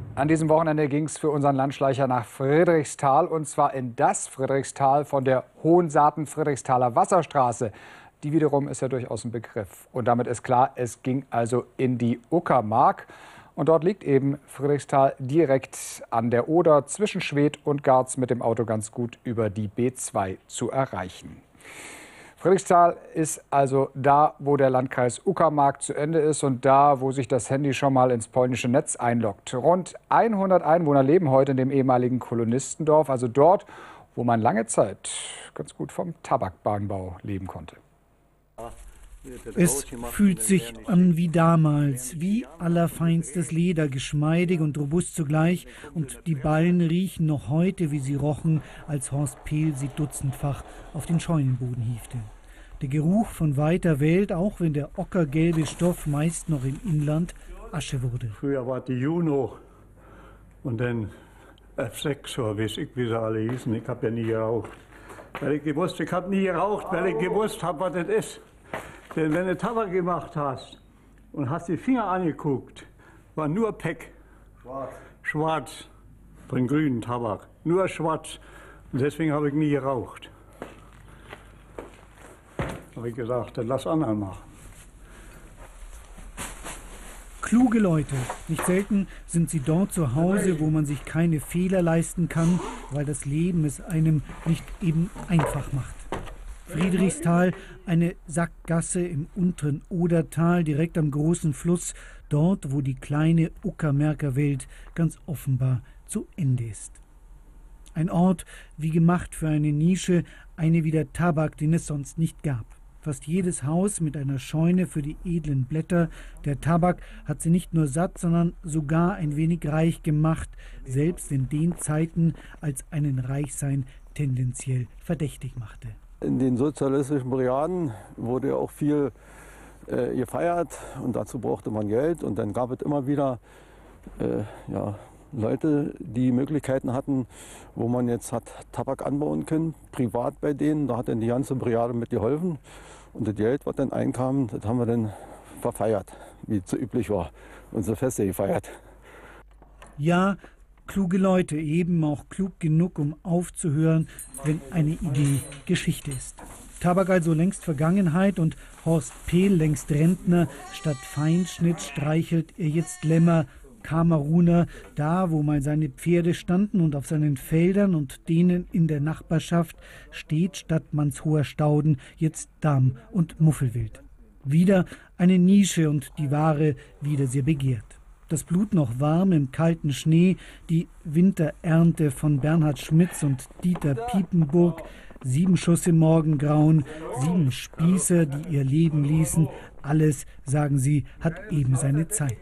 An diesem Wochenende ging es für unseren Landschleicher nach Friedrichsthal, und zwar in das Friedrichsthal von der Hohensaaten-Friedrichsthaler Wasserstraße. Die wiederum ist ja durchaus ein Begriff. Und damit ist klar, es ging also in die Uckermark. Und dort liegt eben Friedrichsthal direkt an der Oder zwischen Schwedt und Garz, mit dem Auto ganz gut über die B2 zu erreichen. Friedrichsthal ist also da, wo der Landkreis Uckermark zu Ende ist und da, wo sich das Handy schon mal ins polnische Netz einloggt. Rund 100 Einwohner leben heute in dem ehemaligen Kolonistendorf, also dort, wo man lange Zeit ganz gut vom Tabakbahnbau leben konnte. Es fühlt sich an wie damals, wie allerfeinstes Leder, geschmeidig und robust zugleich. Und die Ballen riechen noch heute, wie sie rochen, als Horst Pehl sie dutzendfach auf den Scheunenboden hiefte. Der Geruch von weiter Welt, auch wenn der ockergelbe Stoff meist noch im Inland Asche wurde. Früher war die Juno und dann F6, weiß ich, wie sie alle hießen. Ich habe ja nie geraucht. Ich habe nie geraucht, weil ich gewusst habe, was das ist. Denn wenn du Tabak gemacht hast und hast die Finger angeguckt, war nur Peck. Schwarz. Von grünen Tabak. Nur schwarz. Und deswegen habe ich nie geraucht. Habe ich gesagt, dann lass anderen machen. Kluge Leute. Nicht selten sind sie dort zu Hause, wo man sich keine Fehler leisten kann, weil das Leben es einem nicht eben einfach macht. Friedrichsthal, eine Sackgasse im unteren Odertal, direkt am großen Fluss, dort, wo die kleine Uckermärker Welt ganz offenbar zu Ende ist. Ein Ort wie gemacht für eine Nische, eine wie der Tabak, den es sonst nicht gab. Fast jedes Haus mit einer Scheune für die edlen Blätter. Der Tabak hat sie nicht nur satt, sondern sogar ein wenig reich gemacht, selbst in den Zeiten, als einen Reichsein tendenziell verdächtig machte. In den sozialistischen Brigaden wurde ja auch viel gefeiert und dazu brauchte man Geld. Und dann gab es immer wieder Leute, die Möglichkeiten hatten, wo man jetzt hat Tabak anbauen können, privat bei denen. Da hat dann die ganze Brigade mitgeholfen. Und das Geld, was dann einkam, das haben wir dann verfeiert, wie es so üblich war. Unsere Feste gefeiert. Ja, kluge Leute, eben auch klug genug, um aufzuhören, wenn eine Idee Geschichte ist. Tabak also längst Vergangenheit und Horst Pehl längst Rentner. Statt Feinschnitt streichelt er jetzt Lämmer, Kameruner, da wo mal seine Pferde standen, und auf seinen Feldern und denen in der Nachbarschaft steht statt Mannshoher Stauden jetzt Damm- und Muffelwild. Wieder eine Nische und die Ware wieder sehr begehrt. Das Blut noch warm im kalten Schnee, die Winterernte von Bernhard Schmitz und Dieter Piepenburg, 7 Schuss im Morgengrauen, 7 Spießer, die ihr Leben ließen. Alles, sagen sie, hat eben seine Zeit.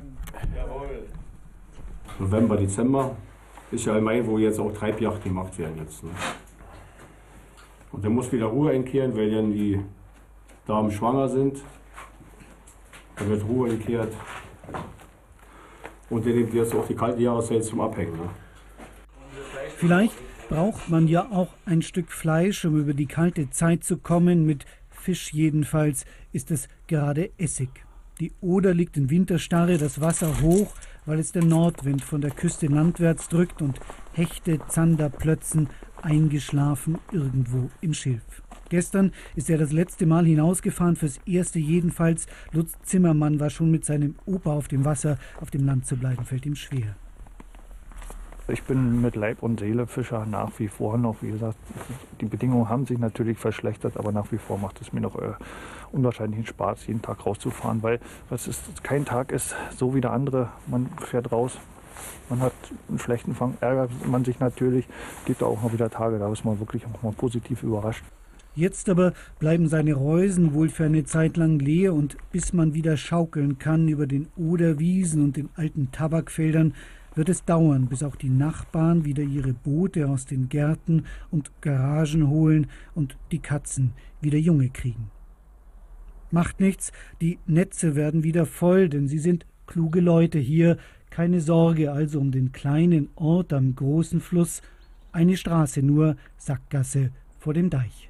November, Dezember ist ja Mai, wo jetzt auch Treibjagd gemacht werden jetzt. Ne? Und dann muss wieder Ruhe einkehren, weil dann die Damen schwanger sind. Dann wird Ruhe einkehrt. Und dann nimmt jetzt auch die kalte Jahreszeit zum Abhängen. Ne? Vielleicht braucht man ja auch ein Stück Fleisch, um über die kalte Zeit zu kommen. Mit Fisch jedenfalls ist es gerade Essig. Die Oder liegt in Winterstarre, das Wasser hoch, weil es der Nordwind von der Küste landwärts drückt und Hechte, Zander, Plötzen eingeschlafen irgendwo im Schilf. Gestern ist er das letzte Mal hinausgefahren, fürs erste jedenfalls. Lutz Zimmermann war schon mit seinem Opa auf dem Wasser. Auf dem Land zu bleiben fällt ihm schwer. Ich bin mit Leib und Seele Fischer nach wie vor noch. Wie gesagt, die Bedingungen haben sich natürlich verschlechtert, aber nach wie vor macht es mir noch unwahrscheinlichen Spaß, jeden Tag rauszufahren, weil kein Tag ist so wie der andere. Man fährt raus, man hat einen schlechten Fang, ärgert man sich natürlich. Gibt auch noch wieder Tage, da ist man wirklich auch mal positiv überrascht. Jetzt aber bleiben seine Reusen wohl für eine Zeit lang leer, und bis man wieder schaukeln kann über den Oderwiesen und den alten Tabakfeldern, wird es dauern, bis auch die Nachbarn wieder ihre Boote aus den Gärten und Garagen holen und die Katzen wieder Junge kriegen. Macht nichts, die Netze werden wieder voll, denn sie sind kluge Leute hier. Keine Sorge also um den kleinen Ort am großen Fluss. Eine Straße nur, Sackgasse vor dem Deich.